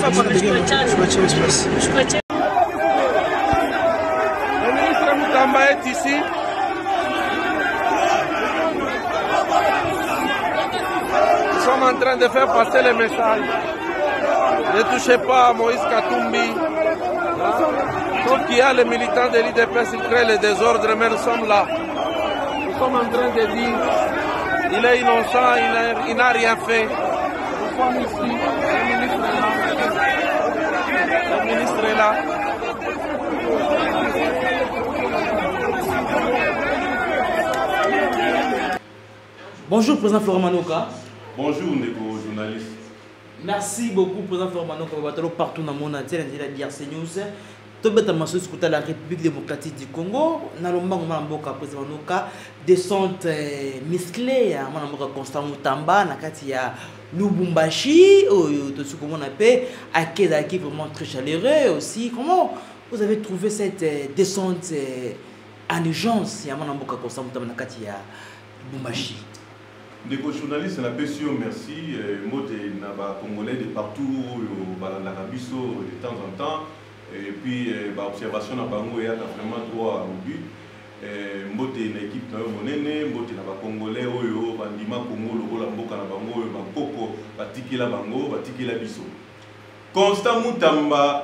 ministre Moutamba est ici. Nous sommes en train de faire passer le message. Ne touchez pas à Moïse Katumbi. Donc il y a les militants de l'IDPS qui créent le désordre, mais nous sommes là. Nous sommes en train de dire il est innocent, il n'a rien fait. Nous sommes ici, le ministre est là. Bonjour, président Florent Manoka. Bonjour, Ndeko, journaliste. Merci beaucoup, président Florent Manoka. On va partout dans le monde entier, dans la DRC News. Tout le monde écoute la République démocratique du Congo. Nalomba Mboka, président Manoka, descente musclée, Constant Moutamba, Nakati ya Lubumbashi, tout ce qu'on appelle, Akedaki, vraiment très chaleureux aussi. Comment vous avez trouvé cette descente en urgence? Mboka Constant Moutamba, Nakati ya Lubumbashi. Des journalistes, on a merci. Moi, je suis Congolais de partout, en Arabie de temps en temps. Et puis, l'observation na bango est vraiment droit au but. Moi, je suis une équipe monene, moi, je suis Congolais, bandima Congo, le rôle mboka na bango, bakoko, batikela bango, batikela biso. Constant Moutamba,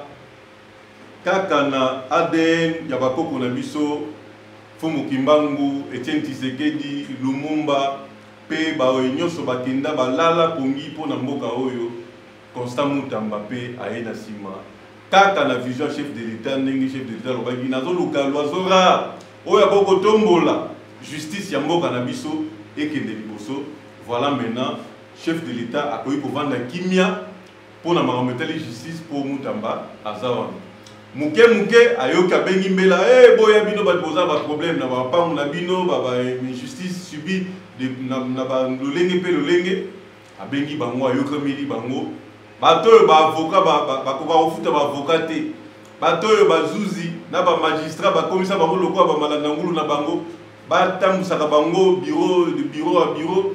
kakana ADN, ya bakoko na biso, Fumu Kimbangu, Etienne Tshisekedi, Lumumba. Pe ba nyonso bakenda balala pongi pona mboka oyo Constant Moutamba pe aena sima kaka na vision chef de l'état ndenge chef de l'état lobaki nazo luka loazora oyo boko tombola justice ya mboka na biso ekende liboso. Voilà maintenant chef de l'état akoyi kovanda kimia pona marometali justice pour Moutamba azawa muke ayoka bengi mbela boya bino batboza ba problème na ba pangu na bino ba injustice subi de na lolenge pe lolenge abengi bango ayoka mili bango bato ba avocat ba ko ofuta ba avocat te bato bazuzi na ba magistrat ba komisa bango lokwa ba malanda ngulu na bango ba tambusaka bango bureau à bureau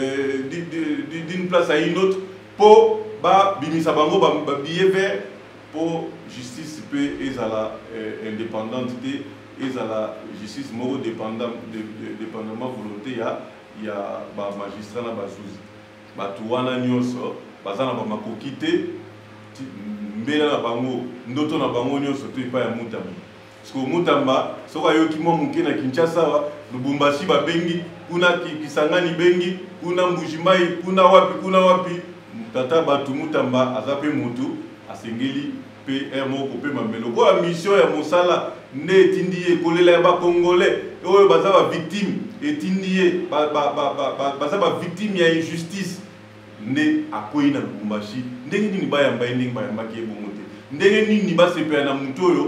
d'une place à une autre pour ba bimisa bango ba billet vert pour justice peut ezala indépendante ezala justice moko dépendamment volonté ya ba magistrat na bazuzi batu wana nyonso baza na ba makoki te mbela na bango ndoto na bango nyonso to epa ya Moutamba parce que Moutamba soka yoki mo muke na Kinshasa Lubumbashi babengi kuna Kisangani bengi kuna Mbujimai kuna wapi tata batu Moutamba aza pe mutu asengeli PR moko pe mamelo ko mission ya mosala ne etindi ekolela ya ba congolais oyo baza ba victime etindi baza ba victime ya injustice ne akoyi na Lubumbashi ndenge nini bayamba ndenge bayamba ki ebomote ndenge nini basepa na mutu oyo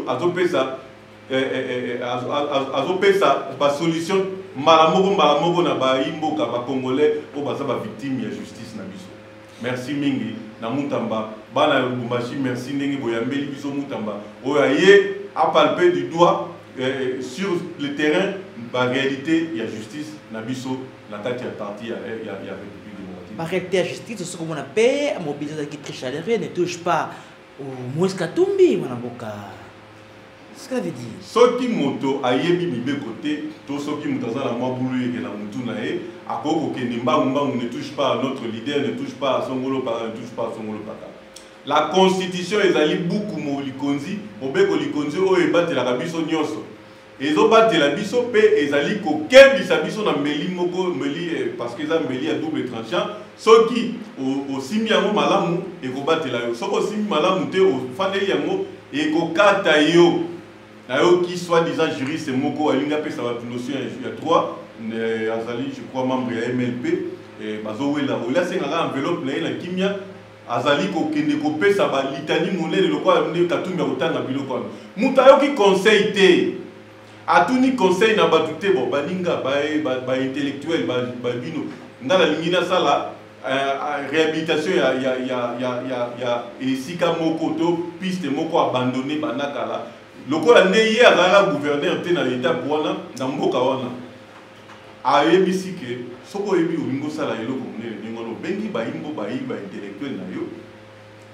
azopesa ba solution mbala moko na ba imboka ba congolais o baza ba victime ya justice na biso. Merci mingi na Moutamba bana Lubumbashi merci ndenge boyambeli biso Moutamba oyo ye a palpé du doigt sur le terrain la réalité il y a justice na biso na kati ya parti ya République démocratique. La réalité ya justice ce qu'on appelle mobilisation qui très chaleureux ne touche pas au Moïse Katumbi manaboka. Ce que ça veut dire soki moto ayebi mibeko te to soki moto aza na mwa bulu yeke na mutu na ye akoko kende mbangu ne touche pas à notre leader, ne touche pas à Songolo Paka, ne touche pas à Songolo Paka. La constitution ezali buku mo likonzi obeko likonzi oyo ebatela biso nyonso ezobatela biso pe ezali kokebisa biso na mbeli moko mbeli parce que eza mbeli ya double tranchant soki osimbi yango malamu ekobatela yo soko osimbi malamu te ofandeli yango ekokata yo na yo qui soi-disant juriste moko alinga pesa ba notion ya 3 azali je crois membre ya MLP bazowela ola senga enveloppe na ye na kimia azali kokende kopesa ba litani monene lokwa nde Katumbi akotanga biloko wana mutu ayoki conseil te atuni conseil na batu te bo baninga ba intellectuel ba bino ngala lingina sala réhabilitation ya esika moko to piste moko abandonné banakala lokola nde ye azala gouverneur te na l'état wana na mboka wana ayebisi ke soko yebi olingo sala eloko monene ndenge wana obengi bayimbo bayiba intellectuel na yo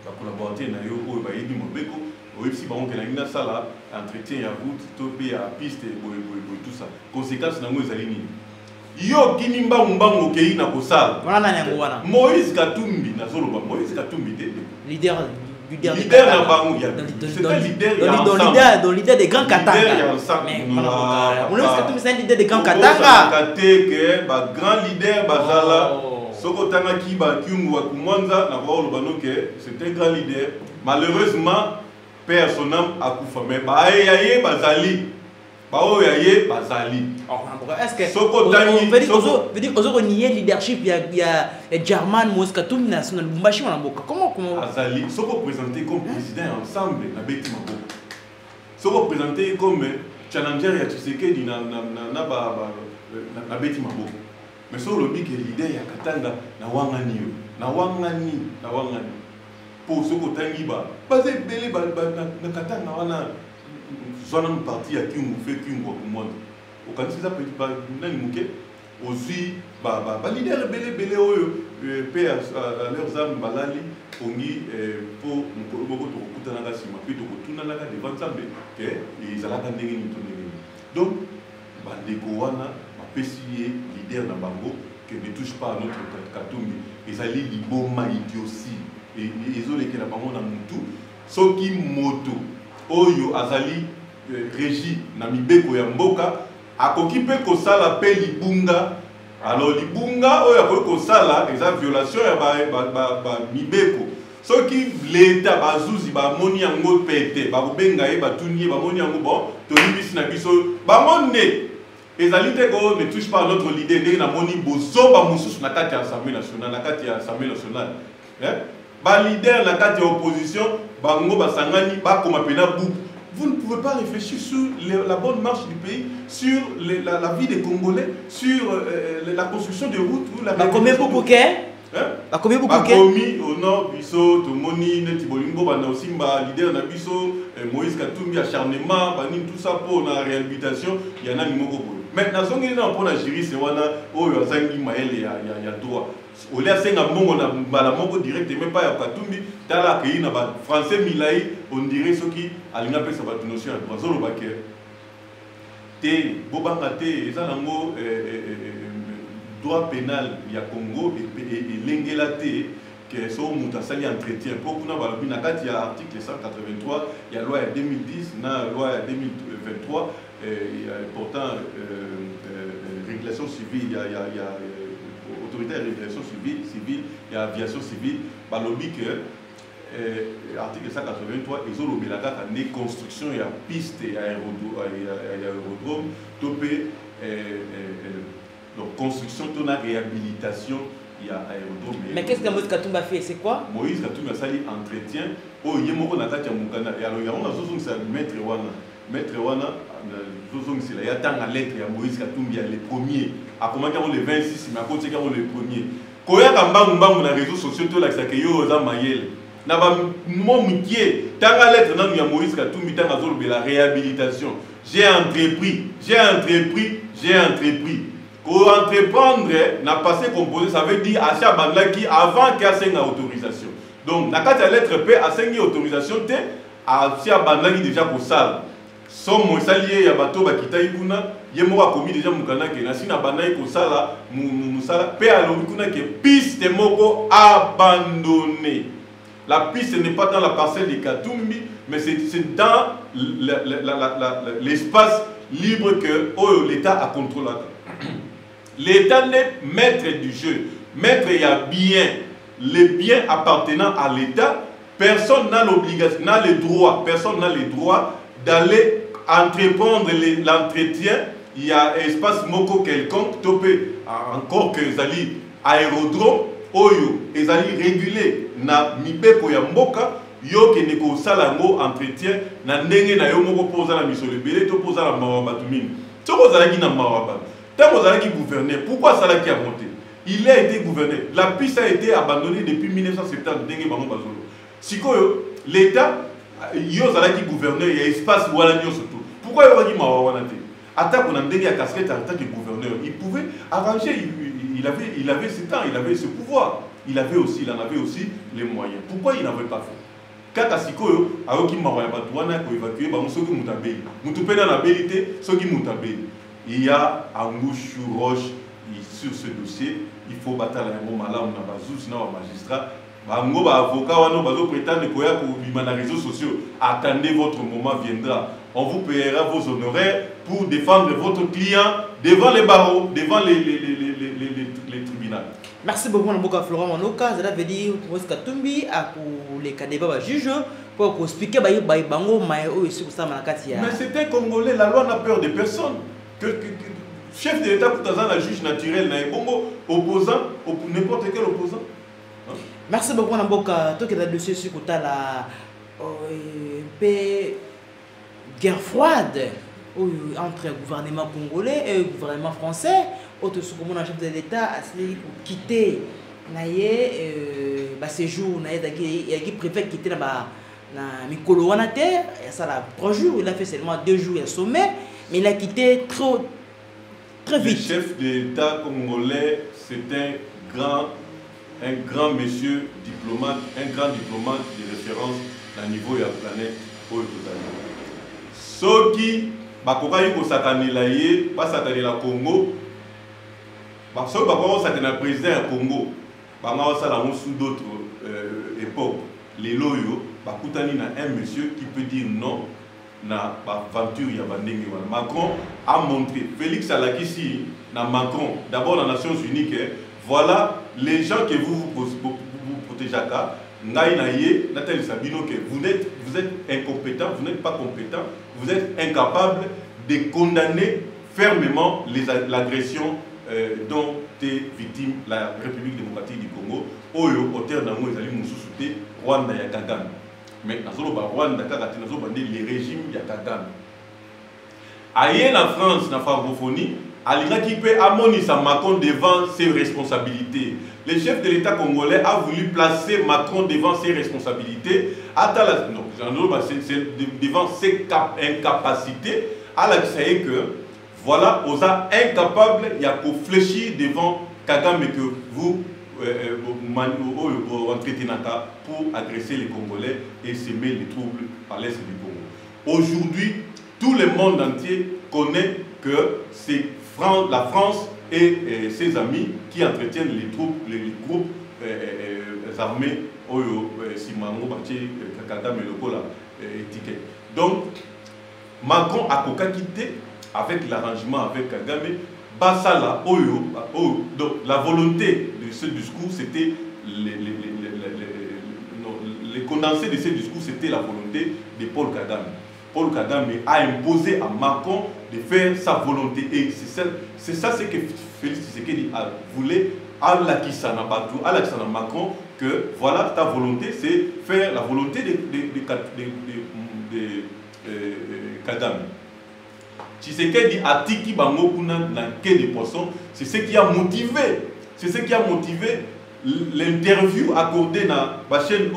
ba collaborateur na yo oyo ba yebi mobeko aussi ba on que na sala entretien ya route to pe ya piste boy tout ça conséquence na ngo ezali nini yo kini mbangu okei na kosala wana nyango wana Moïse Katumbi na zoloba Moïse Katumbi leader na bango ya c'était leader dans l'idée des grands Katanga mais Moïse Katumbi c'est un leader des grands Katanga que ba grand leader bazala soko tanga ki ba kyungu wa kumwanza na kwa loba no que c'était grand leader malheureusement personne a kufa mais ba yaye bazali bao yaye bazali est-ce que veut dire ozo nier leadership il y a German Moïse Katumbi national Lubumbashi wana mboka comment azali soko présenté comme président ensemble na beti mako soko présenté comme challenger ya Tshisekedi na beti mako mais soko lobi que leader ya Katanga na wangani pour soko tangiba basé belé na Katanga wana zona parti ya kingu fait kingu kwa kumwanda okanisi za petit ba nani muke aussi ba leader belé oyo pe à leurs armes balali ongi pour moko to kutana nga sima pe to kutuna nga devant sambe que ils ala ndenge ni to ndenge donc ba ndeko wana ba pesier leader na bango que ne touche pas à notre Katumbi ezali liboma idiotie et ezoleke na bango na mutu soki moto oyo azali régie na mibeko ya mboka akoki pe kosala pe libunga alors libunga oyo akoki kosala eza violation ya ba mibeko soki l'État bazuzi bamoni yango pete bakobenga ye batuni ye bamoni yango bon tolibisi na biso bamonde ezali te ko ne touche pas notre leader ndenge na moni bozoba mosusu na kati ya Assemblée nationale na kati ya Assemblée nationale ba leader na kati ya opposition bango basangani bakoma pena buku. Vous ne pouvez pas réfléchir sur la bonne marche du pays, sur la vie des Congolais, sur la construction des routes. Combien beaucoup Combien au nord, Bisso, Tomoni, Netibolingo, Banaosimba, leader na Bisso, Moïse Katumbi, acharnement, tout ça pour la réhabilitation, il y en a qui maintenant, si on a pour la jury, c'est on Zangi Maël, il y a droit. Au lieu de faire un direct, même pas Katumbi, dans la pays, français Milaï, on dirait ce qui a une appel sur la notion de Brazil au Baké. Té, Bobangate, ils ont droit pénal, il y a Congo et l'Engelate, qui sont mutasali entretien. Pour qu'on ait il y a article 183, il y a loi 2010, il y a loi 2023, pourtant régulation civile, il y a autorité de régulation civile, il y a aviation civile, par le but que article 183, ils ont des construction, il y a piste, il y a aérodrome, topé, donc construction, il y a réhabilitation, il y a aérodrome. Mais qu'est-ce que Moïse Katumbi a fait? C'est quoi? Moïse Katumbi a sali entretien. Oh, il y a mon attaque à Moukana. Et alors, il y a un autre maître Wana. Maître Wana, il y a tant de lettres, il y a Moïse Katumbi, il y a les premiers. À comment il y a les 26, mais à côté il y a les premiers. Quand il y a dans les réseaux sociaux, il y a des maïels. Na ba mon métier, tant de lettres, il y a Moïse Katumbi, tant de la réhabilitation. J'ai entrepris. Pour entreprendre, n'a passé composé, ça veut dire à chaque bande qui avant qu'il y ait une autorisation. Donc, dans la lettre P, à 5 autorisation, à chaque bande qui déjà pour ça. Son mon salier, il y a bateau qui t'a eu, il y a commis déjà mon canal qui n'a pas de bande pour ça, Moussala, P à l'oricuna qui est piste moko abandonnée. La piste n'est pas dans la parcelle de Katumbi, mais c'est dans l'espace libre que l'État a contrôlé. L'État n'est maître du jeu. Maître, il y a bien. Les biens appartenant à l'État, personne n'a l'obligation, n'a le droit, personne n'a le droit d'aller entreprendre l'entretien. Il y a espace moko quelconque, topé, encore que Zali aérodrome, oyo, Zali régulé, na mibeko ya mboka, yo ke neko salango entretien, na ndenge na yo moko posa la mission lebele, to posa la mawabatumine. Toko Zalaki na mawabatu. Tant que Zalaki gouverneur, pourquoi Zalaki a monté? Il a été gouverneur. La piste a été abandonnée depuis 1970. L'État, il y a Zalaki gouverneur, il y a espace où surtout. Pourquoi il y a dit Mawawanate? Attaque on a donné casquette en tant que gouverneur. Il pouvait arranger, il avait ce temps, il avait ce pouvoir. il en avait aussi les moyens. Pourquoi il n'avait pas fait? Kaka sikoyo ayoki mawa ya bato wana ko évacuer ba soki mutabeli mutu pena na belité soki mutabeli il y a angouche roche sur ce dossier. Il faut battre la malamu na bazuzi na ba magistrat bango ba avocat wana bazo prétendre koya ko bima na réseaux sociaux. Attendez, votre moment viendra, on vous paiera vos honoraires pour défendre votre client devant les barreaux, devant les tribunaux. Merci beaucoup, Mboka Florent Manoka. Cela veut dire que Moïse Katumbi a pour les candidats juge pour expliquer bango maïo ici pour ça malakatia. Mais c'est un Congolais, la loi n'a peur de personne. Chef de l'État pour la juge naturel n'a bongo opposant n'importe quel opposant. Hein? Merci beaucoup, Mboka. Toi qui as dossier sur la paix guerre froide entre le gouvernement congolais et le gouvernement français. Autre ce que mon chef de l'État a quitté séjour qui préfère quitter la Mikolo Wanate, ça a 3 jours, il a fait seulement 2 jours à sommet, mais il a quitté très vite. Le chef de l'État congolais, c'est un grand monsieur diplomate, un grand diplomate de référence à niveau de la planète au total. Ceux qui bakokai ko sakanela ye, pas sakanela Congo. Parce que le président du Congo, sous d'autres époques, les loyaux, un monsieur qui peut dire non à l'aventure. Macron a montré, Félix Salakissi, Macron, d'abord dans les Nations Unies, voilà les gens que vous protégez. Nathalie Sabino, que vous êtes incompétent, vous n'êtes pas compétent, vous êtes incapable de condamner fermement l'agression dont est victime la République démocratique du Congo. Oyo, auteur d'Ango, ils allaient nous Rwanda ya Kagame. Mais dans le Rwanda, les régimes ya Kagame. Ailleurs en France, dans la francophonie, Alina qui peut amener sa Macron devant ses responsabilités. Le chef de l'État congolais a voulu placer Macron devant ses responsabilités. Devant ses incapacités. À la que voilà, on a incapable, il y a pour fléchir devant Kagame que vous entretenez pour agresser les Congolais et semer les troubles à l'est du Congo. Aujourd'hui, tout le monde entier connaît que c'est la France et ses amis qui entretiennent les groupes armés donc Macron a quitté avec l'arrangement avec Kagame, Basala, donc la volonté de ce discours, c'était les condensés de ce discours, c'était la volonté de Paul Kagame. Paul Kagame a imposé à Macron de faire sa volonté. Et c'est ça ce que Félix Tshisekedi voulait à la Macron, que voilà, ta volonté, c'est faire la volonté de Kagame. Tshisekedi a tiki bango kuna na quai de poisson, c'est ce qui a motivé, l'interview accordée dans la chaîne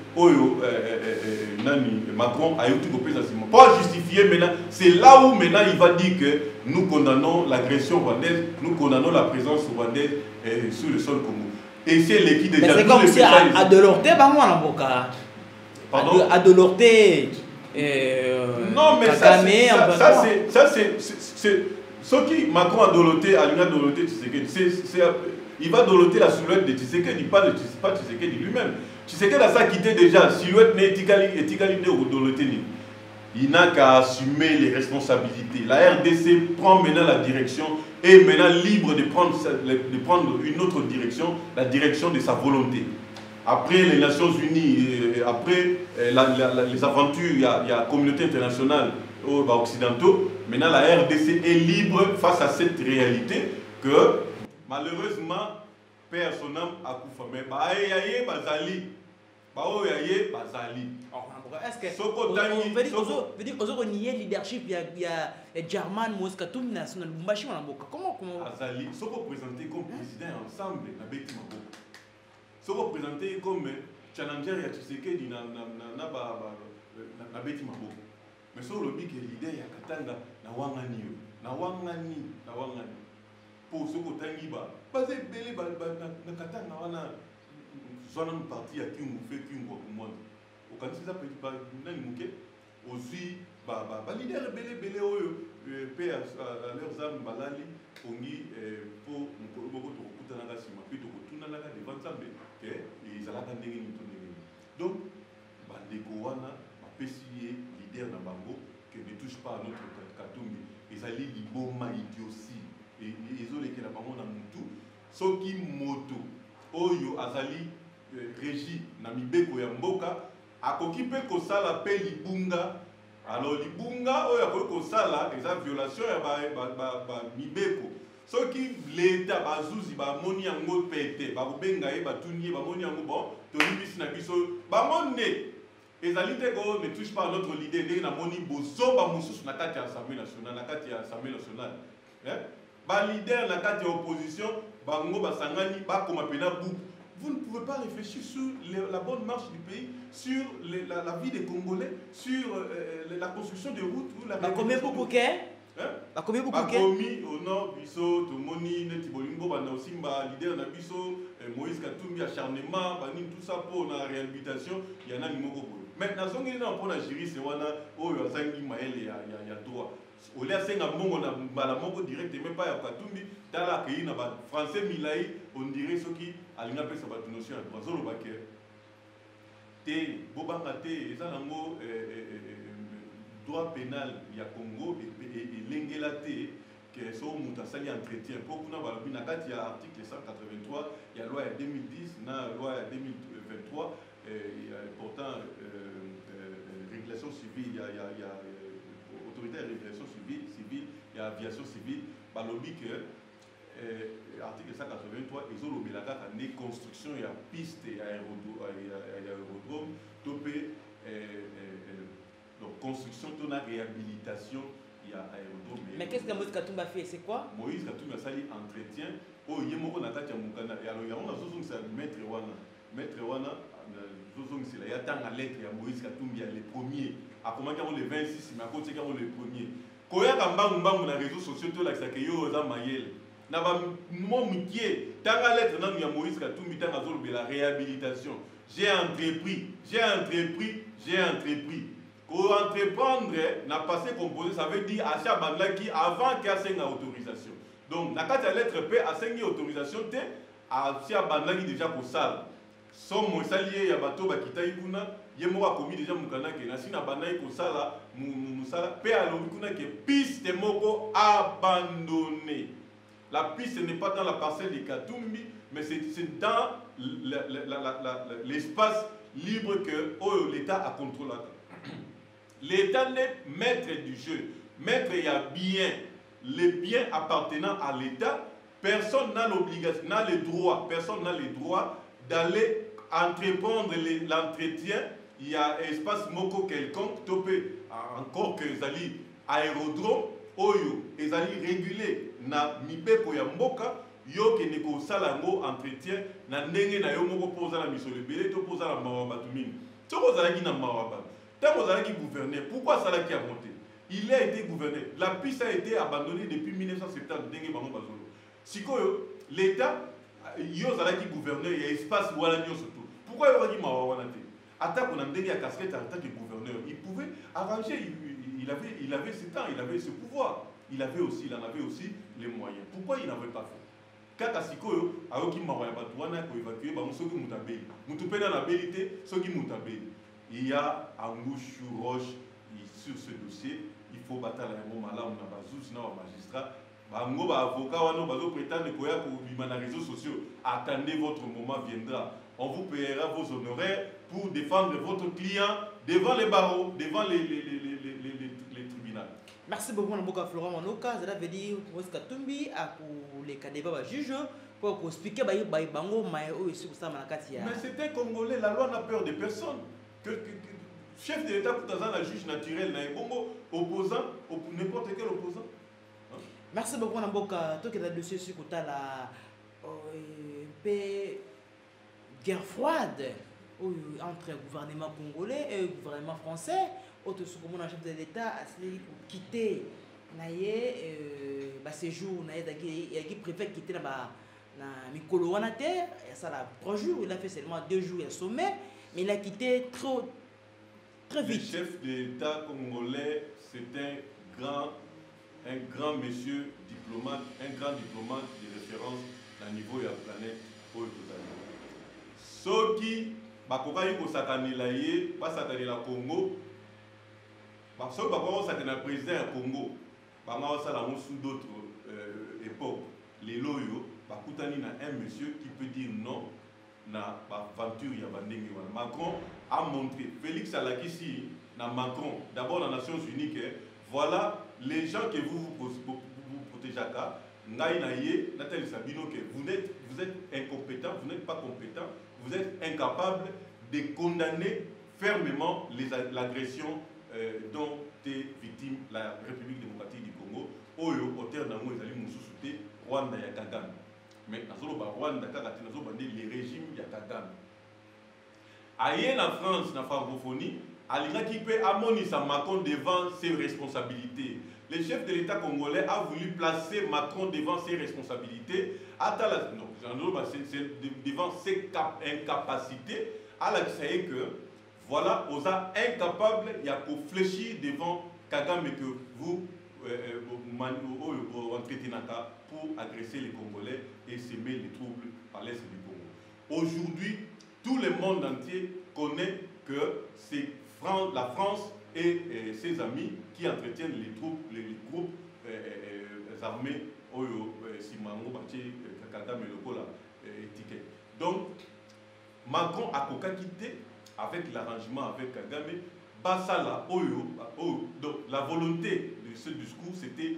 Macron a eu tout coupé ça. Pas justifier maintenant, c'est là où maintenant il va dire que nous condamnons l'agression rwandaise, nous condamnons la présence rwandaise sur le sol Congo. Et c'est l'équipe déjà. C'est comme si à Delorté, pardon, à Delorté. Non, mais ça c'est ce qui Macron a doloté, il va doloter la silhouette de Tshisekedi, pas Tshisekedi lui-même. Tshisekedi a ça quitté déjà, silhouette n'est étiqualité ou doloté. Il n'a qu'à assumer les responsabilités. La RDC prend maintenant la direction et maintenant libre de prendre une autre direction, la direction de sa volonté. Après les Nations Unies, après les aventures, il y a la communauté internationale occidentaux. Maintenant, la RDC est libre face à cette réalité que, malheureusement, perd son âme à Koufamé. Est-ce que vous veut dire que nier leadership, il y a German, Moskatum, National Bumbashi, comment Azali, ce qu'on présenté comme président ensemble, se représenter comme challenger ya Tshisekedi na beti maboko. Mais sur le big leader ya Katanga na wangani. Pour ce que tangiba, pas belé na Katanga wana zona parti ya kingu fait kingu pour moi au kanisa ça petit pas nani muke aussi ba leader belé oyo pe à leurs âmes balali ongi pour mukolo to kutana nga sima puis to kutuna nga devant Nzambe que ils ala ndenge ni to ndenge donc bandeko wana ba pesier leader na bango que ne touche pas à notre Katumbi ils ali liboma idiotie et ils ont les que la bango na mutu soki moto oyo azali régi na mibeko ya mboka akoki pe kosala pe libunga alors libunga oyo akoki kosala eza violation ya ba mibeko soki l'État bazuzi bamoni yango pete bakobenga ye batuni ye bamoni yango bon tolibisi na biso bamonde ezali te ko ne touche pas à notre leader ndenge namoni bozoba mosusu na kati ya Assemblée nationale na kati ya Assemblée nationale ba leader na kati ya opposition bango basangani bakoma pena buku. Vous ne pouvez pas réfléchir sur la bonne marche du pays, sur la vie des Congolais, sur la construction des routes. Combien beaucoup Combien beaucoup au nord, biso, Tomoni, Netibolingo, Banaosimba, leader na biso, Moïse Katumbi, acharnement, tout ça pour la réhabilitation, il y en a ni moko. Maintenant, si on a pour la jury, c'est wana, oh, il y a droit. Au lieu de faire un direct, même pas à Katumbi, dans la pays, français Milaï, on dirait ce qui a une appel sur la notion de droit. Zolo Baké, Té, Bobangate, et ça, droit pénal, il y a Congo et l'Engelate, qui sont sali entretien. Pour qu'on ait il y a article 183, il y a loi 2010, la loi 2023, il y a pourtant régulation civile, il y a autorité de régulation civile, il y a aviation civile, balobi que article 183 ils ont des construction il y a piste et aérodrome topé donc construction de la réhabilitation il y a aérodrome. Mais qu'est-ce que Moïse Katumbi a fait, c'est quoi? Moïse Katumbi a sali entretien oh yemoko na kati ya mukana et alors il y a on a zozong c'est maître wana zozong c'est là il y a tant à lettre ya Moïse Katumbi le premier a comment dire le 26 mais à côté quand le premier koyaka mbangu na réseaux sociaux to la sakeyo za mayele na ba mo mukie tanga lettre na ya Moïse Katumbi tanga zolo la réhabilitation j'ai entrepris ko entreprendre n'a passé composé ça veut dire achat bandaki avant qu'il y ait une autorisation donc na kati ya lettre P a une autorisation te achat bandaki déjà pour ça son mo salié ya bato bakita ikuna yemo a commis déjà mukana ke na sina bandaki ko sala musala pe alobi kuna ke piste moko abandonné. La piste n'est pas dans la parcelle de Katumbi, mais c'est dans l'espace libre que l'État a contrôlé. L'État n'est maître du jeu. Maître, il y a bien. Les biens appartenant à l'État, personne n'a l'obligation, personne n'a le droit d'aller entreprendre l'entretien. Il y a espace moko quelconque, topé, encore que Zali aérodrome, oyo, Zali régulé. Na mibeko ya mboka yo ke neko salango entretien na ndenge na yo moko poza na misolo belé to poza na mawa batumini toko zalaki na mawa ba tango zalaki gouverneur pourquoi salaki a monté il a été gouverneur la piste a été abandonnée depuis 1970 ndenge bango bazolo sikoyo l'état yo zalaki gouverneur ya espace wala nyo surtout pourquoi yo zalaki mawa wana te attaque na ndenge ya casquette en tant que gouverneur il pouvait arranger il avait ce temps il avait ce pouvoir. Il en avait aussi les moyens. Pourquoi il n'avait pas fait? Kaka sikoyo ayoki mawaya batwana ko évacuer ba soki mutabeli. Mutupena na belité soki mutabeli. Il y a angouche roche sur ce dossier, il faut battre la malamu na bazus na magistrat. Bango ba avocat wana bazo prétendre ko ya ko bima na réseaux sociaux. Attendez, votre moment viendra. On vous paiera vos honoraires pour défendre votre client devant les barreaux, devant les tribunaux. Merci beaucoup, Mboka Florent Manoka. Ça veut dire que Moïse Katumbi a les cadets juge pour expliquer bango maïo sur ça malakatia. Mais c'est un Congolais, la loi n'a peur de personne. Que chef de l'État pour un juge naturel, bongo opposant, n'importe quel opposant. Merci beaucoup, Mboka. Toi qui as dossier sur la guerre froide entre le gouvernement congolais et le gouvernement français. Autre chose comme chef de l'État a quitté naie séjour naie qui préfère quitter na mikolo wana te, ça là 3 jours, il a fait seulement 2 jours à sommet, mais il a quitté trop très vite. Le chef d'État congolais, c'est un grand monsieur diplomate, un grand diplomate de référence au niveau de la planète oyo tozali. Soki bakokai kosakanela ye, basakanela Congo, soki bakokai kosakana président ya Congo, banga osala sous d'autres époques. Les loyaux, bakutani na un monsieur qui peut dire non na aventure ya bandenge wana. Macron a montré, Félix Alakisi na Macron, d'abord la Nations Unies, voilà les gens que vous protégez. Ngai na ye, Nathalie Sabino, que vous êtes incompétent, vous n'êtes pas compétent, vous êtes incapable de condamner fermement l'agression dont est victime la République démocratique du Congo. Oyo, auteur d'Ango, ils allaient nous Rwanda ya Kagame. Mais dans Rwanda, les régimes ya Kagame. Ailleurs la France, la francophonie, Alina qui peut amener sa Macron devant ses responsabilités. Le chef de l'État congolais a voulu placer Macron devant ses responsabilités. C'est devant ses incapacités. Alors que voilà, on a incapable, il y a pour fléchir devant Kagame que vous entretenez pour agresser les Congolais et semer les troubles à l'est du Congo. Aujourd'hui, tout le monde entier connaît que c'est la France et ses amis qui entretiennent les groupes armés Oyo, Simango, Baché, Kagame, Lokola, étiquette. Donc, Macron a quitté avec l'arrangement avec Kagame, Basala, Oyo, donc la volonté de ce discours, c'était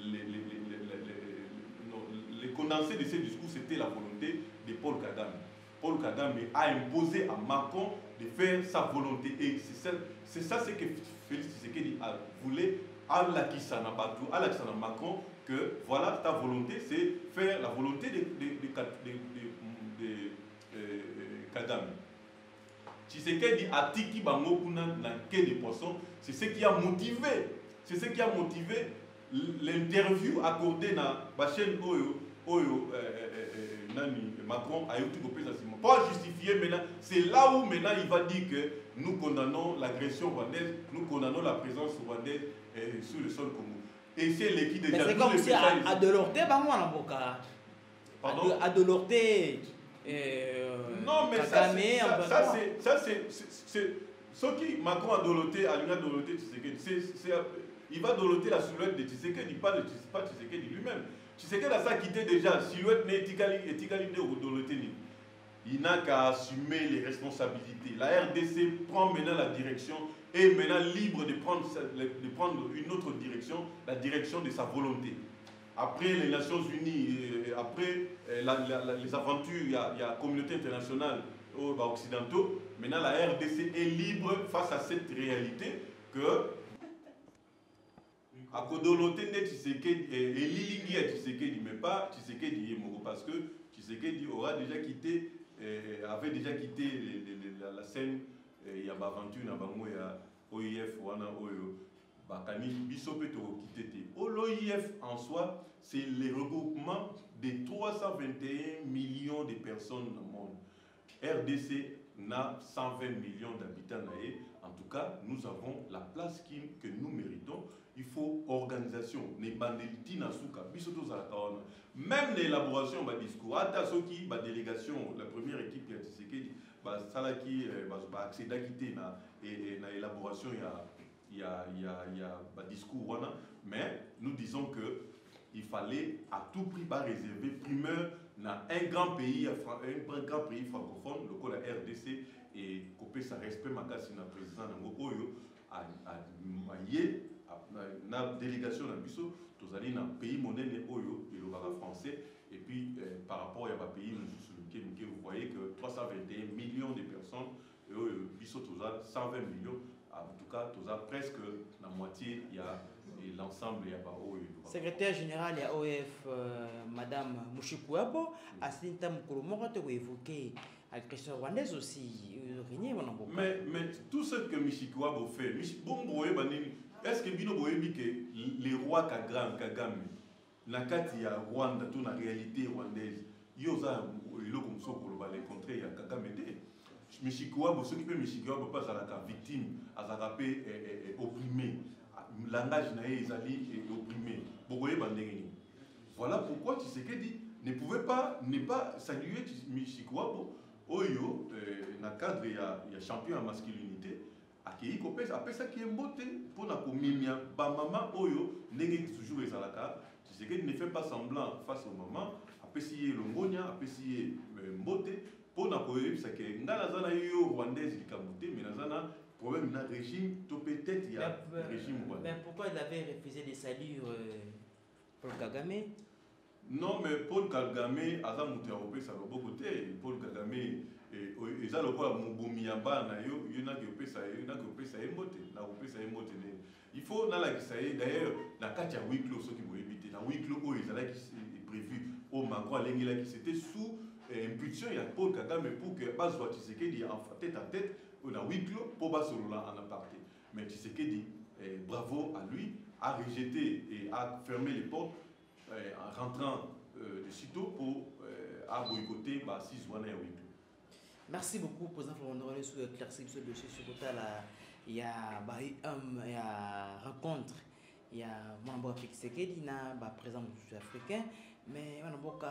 les condensés de ce discours, c'était la volonté de Paul Kagame. Paul Kagame a imposé à Macron de faire sa volonté. Et c'est ça ce que Félix Tshisekedi voulait à l'Akisana Macron, que voilà, ta volonté, c'est faire la volonté de Kagame. Tshisekedi a tiki bango kuna na quai de poisson, c'est ce qui a motivé l'interview accordée na la chaîne Oyo Macron a eu tout coupé ça. Pas justifié maintenant, c'est là où maintenant il va dire que nous condamnons l'agression rwandaise, nous condamnons la présence rwandaise sur le sol Congo. Et c'est l'équipe déjà. C'est comme si à de l'orté, pardon, à de l'orté. Non, mais ça c'est ce qui Macron a doloté, a doloté Tshisekedi. Il va doloter la silhouette de Tshisekedi, pas Tshisekedi lui-même. Tshisekedi a ça quitté déjà, silhouette n'est étiqualité de doloté. Il n'a qu'à assumer les responsabilités. La RDC prend maintenant la direction et maintenant libre de prendre une autre direction, la direction de sa volonté. Après les Nations Unies, après les aventures, il y a la communauté internationale occidentaux. Maintenant, la RDC est libre face à cette réalité que à Kodolote ne Tshisekedi et Lilingi à Tshisekedi, mais pas Tshisekedi Yemoko, parce que Tshisekedi aura déjà quitté, avait déjà quitté la scène. Il y a aventure na bango ya OIF wana oyo bakani biso pe to quitté. L'OIF en soi, c'est le regroupement de 321 millions de personnes dans le monde. RDC n'a 120 millions d'habitants. En tout cas, nous avons la place que nous méritons. Il faut organisation. Même l'élaboration du discours. La délégation, la première équipe qui a dit et l'élaboration, il y a discours. Mais nous disons que il fallait à tout prix pas réserver primeur dans un grand pays francophone, le la RDC, et couper sa respect makasi na président Oyo à la délégation dans Bissau, tous allés dans pays monnaie Oyo et le français, et puis par rapport à un pays vous voyez que 321 millions de personnes, Bissau tous 120 millions. En tout cas, tous presque la moitié, il y a l'ensemble, il y a secrétaire général de OF, Madame Mouchikouabo, à Sinta Moukolomora, tu as évoqué la question rwandaise aussi. Mais tout ce que Mouchikouabo fait, est-ce que Bino Boyebi que les rois Kagame, Nakati ya Rwanda, toute la réalité rwandaise, yoza eloko msoko le contraire ya Kagame te. Michikuabo ceux qui peut Michikuabo pas à la victime azaka pe opprimé. Langage na ezali opprimé. Bokoye bandengeni. Voilà pourquoi Tshisekedi ne pouvait pas ne pas saluer Michikuabo oyo na cadre ya champion en masculinité. Akei kopesa apesa ki mbote pona komimia ba mama oyo ndenge toujours ezalaka. Tshisekedi ne fait pas semblant face au maman, apesi ye longonya, apesi ye mbote pona koyebisa ke ngala zana yo rwandaise likamute mais nazana problème na régime to peut-être il y a régime rwandais. Mais pourquoi il avait refusé de saluer Paul Kagame? Non mais Paul Kagame aza mutu ya kopesa loboko te. Paul Kagame eza lokola mobomi ya bana yo na kopesa ye mbote na kopesa ye mbote ne. Il faut nalakisa ye d'ailleurs na kati ya huis clos soki boyebi te na huis clos oyo ezalaki prévu au Macron alengilaki c'était sous impulsion il y a Paul Kagame pour que bazwa Tshisekedi en tête à tête on a huis clos pour basolola en aparté. Mais Tshisekedi bravo à lui a rejeté et a fermé les portes en rentrant de sitôt pour à boycotter Bassis Wana et huis clos. Merci beaucoup, Président Florent sur l'éclaircissement sur le dossier sur il y a rencontre, il y a membre Tshisekedi na président sud-africain, mais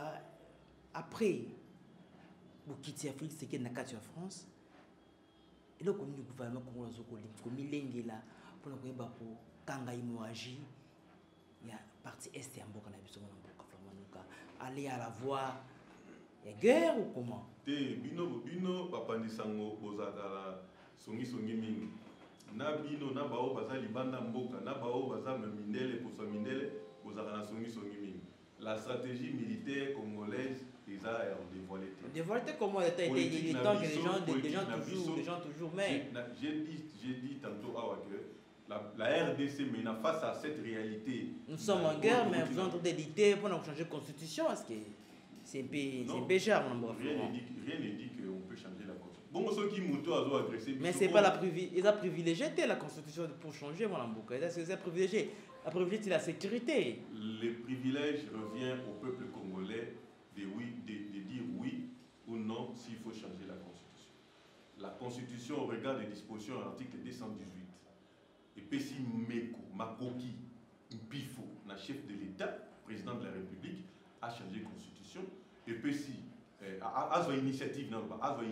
après vous quittez l'Afrique, c'est na kati ya France. Et là, comme le gouvernement congolais comme il là pour nous pour kanga hémorragie, il y a partie est ya mboka na biso na mboka Florent aller à la voie ya guerre ou comment? Te bino bapandisango bozakala songi mingi na bino na bao baza libanda mboka na bao baza mindele posa mindele bozakala songi mingi. La stratégie militaire congolaise les a dévoilé. Dévoilé comment il est temps que les gens toujours mais j'ai dit tantôt que la RDC maintenant face à cette réalité. Nous sommes en guerre mais vous entendez l'idée pour changer la constitution parce que c'est un peu cher, mon amour. Rien ne dit qu'on peut changer la constitution. Bon, ceux qui m'ont agressé. Mais c'est pas la privilégié. Ils ont privilégié la constitution pour changer, mon amour. C'est privilégié. La privilégié, c'est la sécurité. Le privilège revient au peuple congolais de dire oui ou non s'il faut changer la constitution. La constitution, au regard des dispositions de l'article 218, et Pessi Meko, Makoki, Mpifo, le chef de l'État, président de la République, a changé la constitution. Et puis si, à une initiative, il y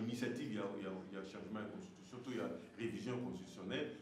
a changement de constitution, il y a révision constitutionnelle,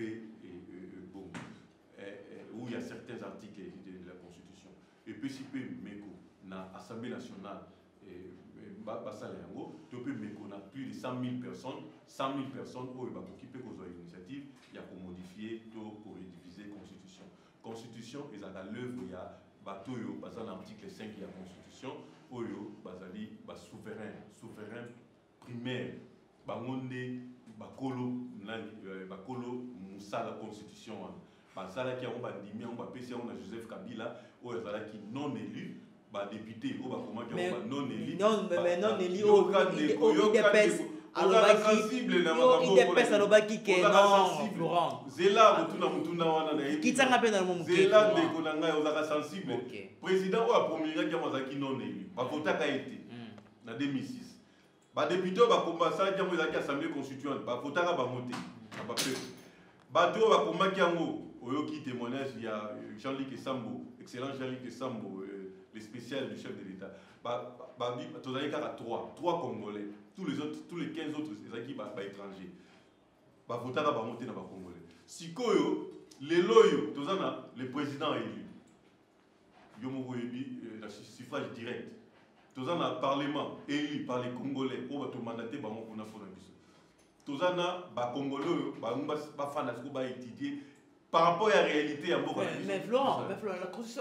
où il y a certains articles de la constitution. Et puis si, dans l'Assemblée nationale, on a plus de 100 000 personnes, 100 000 personnes qui ont occupé l'initiative, il y a pour modifier, pour rédiviser la constitution. La constitution, ils ont l'œuvre, il y a Batoyo, basé dans l'article 5 de la Constitution, Oyo, Bazali, souverain primaire, Bangonde, Bakolo, Moussa, la Constitution, Basala qui a un bandimi, on va passer à Joseph Kabila, ou qui non élu, député, ou non élu. Non, mais non élu, il dépêche. Il dépêche à l'obaki qui est non, Florent. Zéla, qui s'en appelle dans le monde. Zéla, sensible. Président ou a promulgué qui non élu. Bakota a été en 2006. Député va commencer à dire que l'Assemblée constituante, Bakota va monter. Bateau va commencer à qui témoignage, il y a Jean-Luc Sambo, excellent Jean-Luc Sambo, le spécial du chef de l'État. Tu as trois Congolais. Tous les 15 autres équipes étrangers. Votera va monter dans les Congolais. Si le président élu, le suffrage direct. Tous un parlement élu par les Congolais pour te mandater pour la biso. Tous un Congolais va étudier par rapport à la réalité à mais Florent, la constitution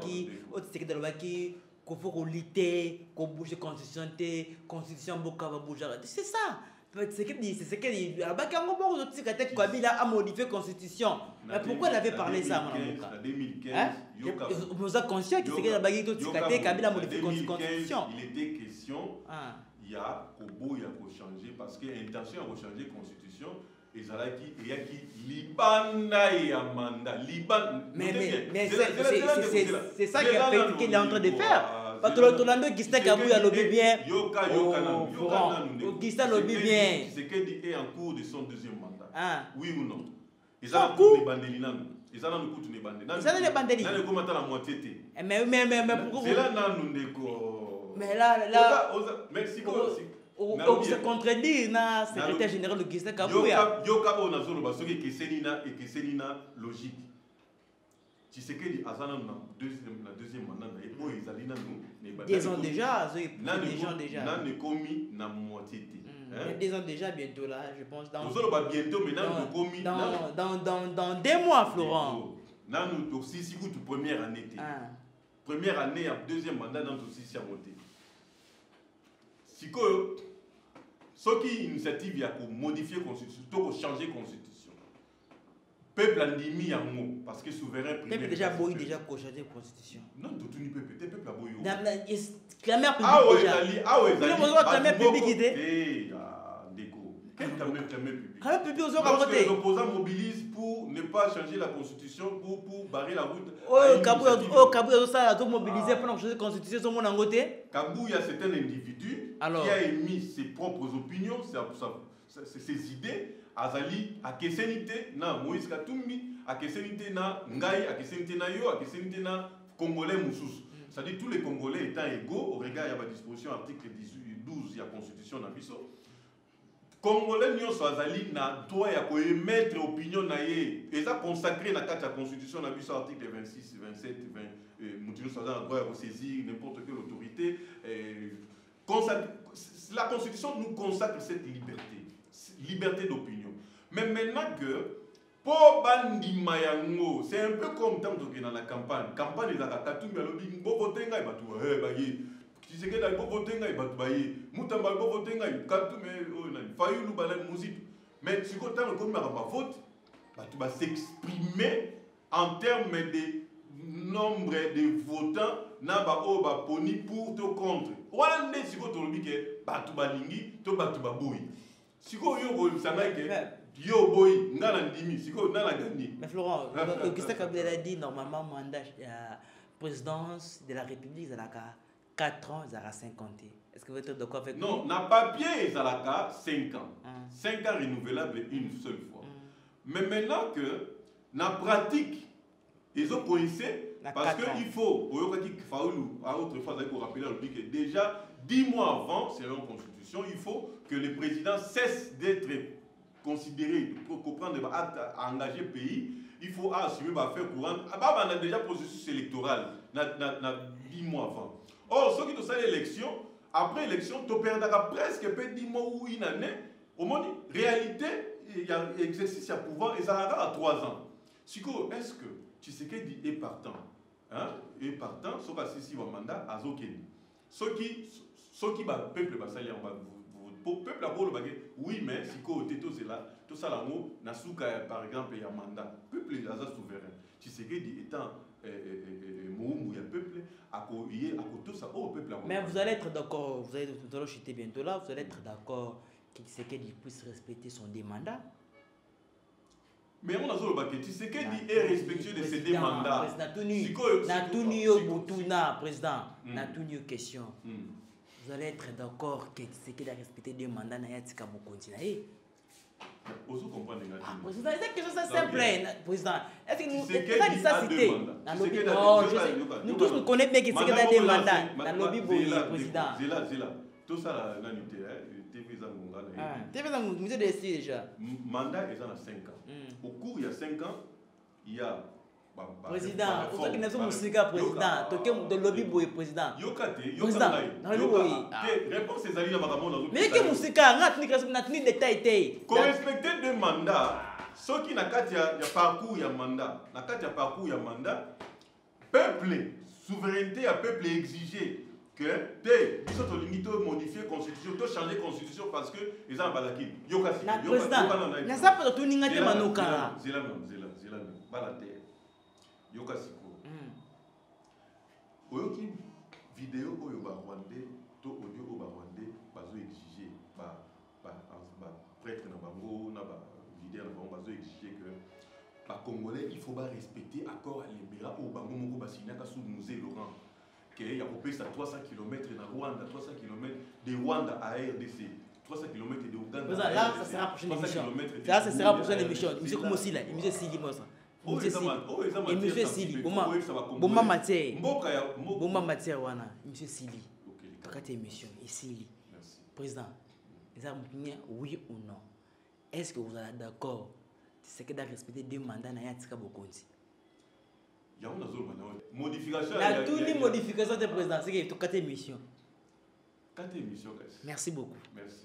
qu'il faut lutter, qu'on bouge la constitution va bouger. C'est ça. C'est ce qu'il dit. Kabila a modifié la constitution. Mais pourquoi il avait parlé ça, en 2015, vous êtes conscient que Kabila a modifié la constitution. Il était question, il y a Kobo, il y a changer parce que l'intention de changer la constitution ezalaki eyaki libanda ya mandat mais c'est ça qu'il est en train de faire. Parce que l'autre Augustin Kabou a lobby bien. Augustin lobby bien. Tshisekedi est en cours de son deuxième mandat. Oui ou non? Ils ont cours de bandelinano. Ils ont un coup de bandeli. Ils ont les bandeli. Ils ont la moitié. Mais pourquoi? C'est là non ndeko. Mais là Mexico. On se contredit na secrétaire général Augustin Kabou. Yoka on a zolo basoki kesenina et kesenina logique. Tshisekedi azana na deuxième mandat na ebo ezalina nous. Des ans déjà, Nan ne komi na moitié. Des ans déjà bientôt là, je pense dans. Nous allons bientôt mais nan komi dans 2 mois Florent. Nan nous aussi si vous première année. Première année et deuxième mandat dans aussi si à monter. Si que ce qui initiative a modifier constitution, pour changer constitution. Peuple a mis un mot parce que souverain primaire. Peuple déjà boy déjà pour changer constitution. Non, tout ni peuple, peuple a boy. La mère publique déjà. La mère publique idée. Déco. Quel quand même public. Quand même public aux autres à voter. Les opposants mobilisent pour ne pas changer la constitution pour barrer la route. Kabou ça a tout mobilisé pour changer la constitution sur mon angoté. Kabou il y a certains individus qui a émis ses propres opinions, ses idées. Azali a kesenité na Moïse Katumbi, a kesenité na Ngai, a kesenité na yo, a kesenité na Congolais Moussous. C'est-à-dire tous les Congolais étant égaux au regard de la disposition article 12 de la Constitution na biso. Congolais nyonso azali na droit ya ko émettre opinion na ye. Et ça consacré na la Constitution na biso article 26, 27, 20 mutuno ça a droit à saisir n'importe quelle autorité. La Constitution nous consacre cette liberté d'opinion. Mais maintenant que pour bandi mayango, c'est un peu comme tant que dans la campagne. Campagne les akatumbi alobi bo votenga ibatu baye. Tu sais que dans bo votenga ibatu baye. Mutamba bo votenga katume fayulu bala musique. Mais si ko tant comme ma vote, batu ba s'exprimer en termes de nombre de votants na ba o ba poni pour to contre. Wala nde si ko to lobi ke batu balingi to batu ba boy. Siko yo sanga ke yo boy ngana ndimi siko nana gandi. Mais Florent, Augustin Kabou a dit normalement mandat présidence de la République zalaka 4 ans zara 50 ans. Est-ce que vous êtes d'accord avec Non, na papier zalaka 5 ans. 5 ans renouvelables une seule fois. Mais maintenant que na pratique ils ont coincé parce que il faut autrefois pour rappeler que déjà 10 mois avant selon la constitution il faut que le président cesse d'être considéré pour prendre des actes à engager le pays. Il faut assumer faire courant. On a déjà processus électoral 10 mois avant. Or, ceux qui ont l'élection, après l'élection, tu perdras presque 10 mois ou une année. Au moins, réalité, il y a un exercice à pouvoir et ça arrivera à 3 ans. Siko, est-ce que Tshisekedi est partant? Et partant, ce qui est un mandat à Zokeni. Ce qui va peuple va salir peuple a beau oui mais si côté tout cela tout ça là nasuka par exemple il y a mandat peuple est souverain Tshisekedi étant moumou il y a peuple à tout ça au peuple. Mais vous allez être d'accord, vous allez chuter bientôt là, vous allez être d'accord que Tshisekedi puisse respecter son mandat. Mais on a dit que Tshisekedi est respectueux de ses deux mandats. Président, n'a question. Vous allez être d'accord que Tshisekedi a respecté 2 mandats dans Yatika Bokonti. Vous comprenez président, c'est quelque chose de simple, président. Est-ce que nous ça cité nous tous nous connaissons bien que Tshisekedi a 2 mandats dans le lobby président. Tout ça là TV Zangonga, vous êtes déjà. Mandat est dans 5 ans. Au cours il y a 5 ans, il y a président, vous savez que nous sommes président, de lobby boy président. Yokate, réponse c'est Zali Magamon. Mais que Moussika, n'a-t-il détail. Qu'on respecte 2 mandats, ceux qui n'a qu'à parcours ya mandat, peuple, souveraineté à peuple exigé que ils sont modifier constitution, changer constitution parce que ils ont balaki. Yokasi. Président, n'a pas tout n'ingate manoka. Zela balate. Yokasiko. Oyoki vidéo oyo ba Rwandais to audio o ba Rwandais bazo exiger ba prêtre na bango na ba les Congolais, il faut respecter l'accord à l'Émirat au Bango Bassina sous Musée Laurent. Il y a à 300 km de Rwanda, 300 km de Rwanda à RDC, 300 km de Ouganda. Là, ça sera la prochaine émission. Là, ça sera la prochaine émission. Monsieur comme aussi là, monsieur Sili Mosa. Et monsieur Sili, Boma matière. Boma matière wana, monsieur Sili. Kakate émission et Sili. Président, oui ou non? Est-ce que vous êtes d'accord? C'est que d'avoir respecté 2 mandats na yatika bokonzi. Il y a une modification. Il y a toutes les modifications de président, c'est que tu as 4 émissions. 4 émissions. Merci beaucoup. Merci.